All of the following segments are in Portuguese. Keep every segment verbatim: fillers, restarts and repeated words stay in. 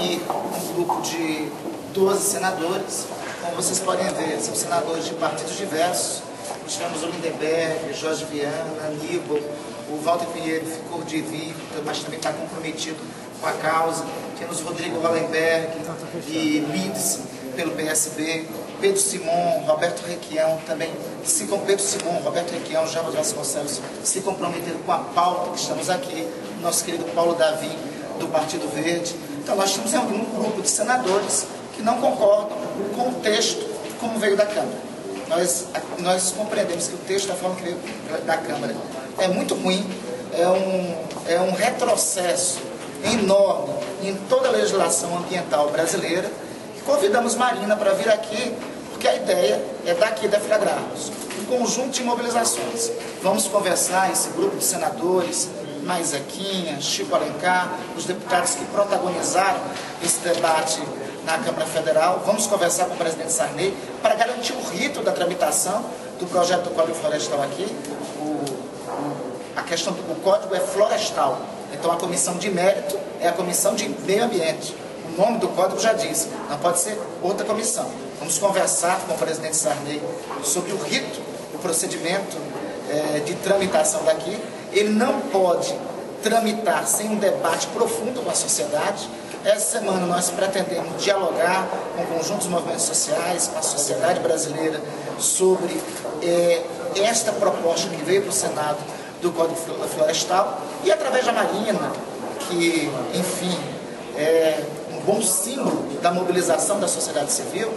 aqui um grupo de doze senadores. Como vocês podem ver, são senadores de partidos diversos. Nós temos o Lindenberg, Jorge Viana, Aníbal, o Walter Pinheiro ficou de vir, mas também está comprometido com a causa. Temos o Rodrigo Wallenberg e Lides, pelo P S B, Pedro Simon, Roberto Requião, também se com Pedro Simon, Roberto Requião, Java Vasconcelos se comprometeram com a pauta que estamos aqui, nosso querido Paulo Davi, do Partido Verde. Então nós temos um grupo de senadores que não concordam com o texto como veio da Câmara. Nós, nós compreendemos que o texto da forma que veio da Câmara é muito ruim, é um, é um retrocesso enorme em toda a legislação ambiental brasileira. E convidamos Marina para vir aqui, porque a ideia é daqui deflagrarmos um conjunto de mobilizações. Vamos conversar, esse grupo de senadores, mais Zequinha, Chico Alencar, os deputados que protagonizaram esse debate na Câmara Federal. Vamos conversar com o presidente Sarney para garantir o rito da tramitação do projeto do Código Florestal aqui. O, o, a questão do o Código é florestal, então a comissão de mérito é a comissão de meio ambiente. O nome do Código já diz, não pode ser outra comissão. Vamos conversar com o presidente Sarney sobre o rito, o procedimento é, de tramitação daqui. Ele não pode tramitar sem um debate profundo com a sociedade. Essa semana nós pretendemos dialogar com conjuntos de movimentos sociais, com a sociedade brasileira, sobre é, esta proposta que veio para o Senado do Código Florestal e através da Marina, que, enfim, é um bom símbolo da mobilização da sociedade civil,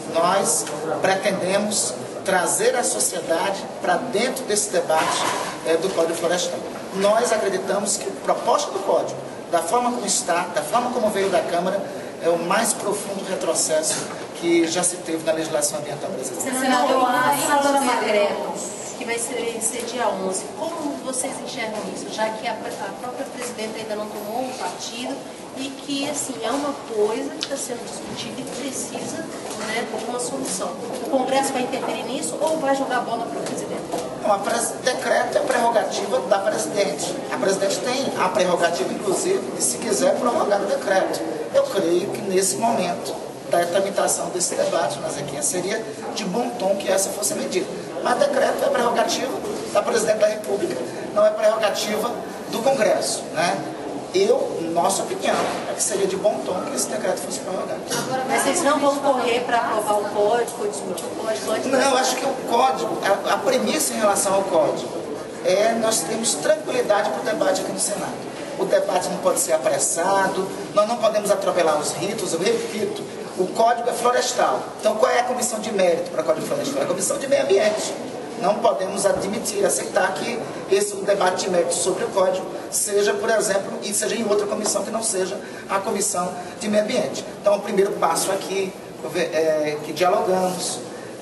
nós pretendemos trazer a sociedade para dentro desse debate é, do Código Florestal. Nós acreditamos que a proposta do Código, da forma como está, da forma como veio da Câmara, é o mais profundo retrocesso que já se teve na legislação ambiental brasileira. Senador, a sala de decreto, que vai ser, ser dia onze, como vocês enxergam isso, já que a, a própria presidenta ainda não tomou um partido e que, assim, é uma coisa que está sendo discutida e precisa, né, de uma solução. O Congresso vai interferir nisso ou vai jogar a bola para o presidente? Não, o decreto é prerrogativa da presidente. A presidente tem a prerrogativa, inclusive, de, se quiser, prorrogar o decreto. Eu creio que, nesse momento da tramitação desse debate, mas aqui seria de bom tom que essa fosse a medida. Mas decreto é prerrogativa da Presidente da República, não é prerrogativa do Congresso, né? Eu, nossa opinião, é que seria de bom tom que esse decreto fosse prorrogado. Mas vocês não vão correr para aprovar o código, discutir o código antes? Não, eu acho que o código, a, a premissa em relação ao código, é nós temos tranquilidade para o debate aqui no Senado. O debate não pode ser apressado, nós não podemos atropelar os ritos, eu repito, o Código é florestal. Então, qual é a comissão de mérito para o Código Florestal? É a comissão de meio ambiente. Não podemos admitir, aceitar que esse o debate de mérito sobre o Código seja, por exemplo, e seja em outra comissão que não seja a comissão de meio ambiente. Então, o primeiro passo aqui, é, que dialogamos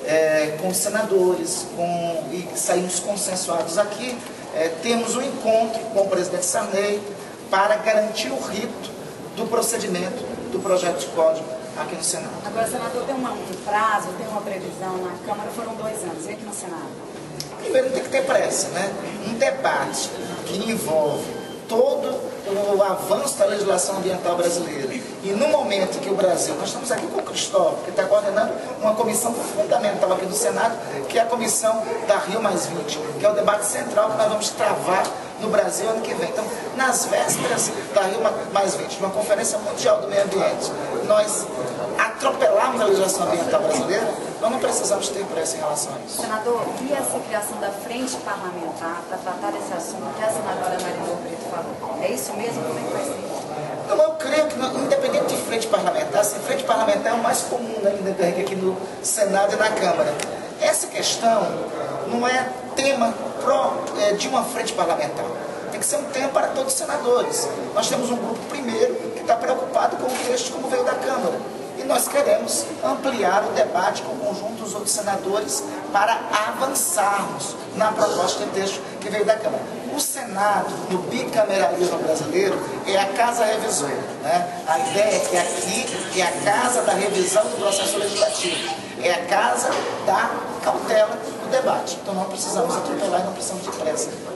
é, com os senadores, com, e saímos consensuados aqui, é, temos um encontro com o presidente Sarney para garantir o rito do procedimento do projeto de código aqui no Senado. Agora, senador, tem uma, um prazo, tem uma previsão na Câmara, foram dois anos, e aqui no Senado? Primeiro, tem que ter pressa, né? Um debate que envolve todo o avanço da legislação ambiental brasileira. E no momento que o Brasil, nós estamos aqui com o Cristóvão, que está coordenando uma comissão fundamental aqui no Senado, que é a comissão da Rio mais vinte, que é o debate central que nós vamos travar no Brasil ano que vem. Então, nas vésperas da Rio mais vinte, uma conferência mundial do meio ambiente, nós atropelarmos a legislação ambiental brasileira, nós não precisamos ter pressa em relação a isso. Senador, e essa criação da frente parlamentar para tratar desse assunto que a senadora Marina Brito falou? É isso mesmo? Como é que vai ser? Então, eu creio que, independente de frente parlamentar, assim, frente parlamentar é o mais comum, né, aqui no Senado e na Câmara. Essa questão não é tema pró, é, de uma frente parlamentar. Tem que ser um tema para todos os senadores. Nós temos um grupo, primeiro, que está preocupado com o texto como veio da Câmara. E nós queremos ampliar o debate com o conjunto dos outros senadores para avançarmos na proposta de texto que veio da Câmara. O Senado, no bicameralismo brasileiro, é a casa revisora, né? A ideia é que aqui é a casa da revisão do processo legislativo, é a casa da cautela do debate. Então não precisamos atropelar e não precisamos de pressa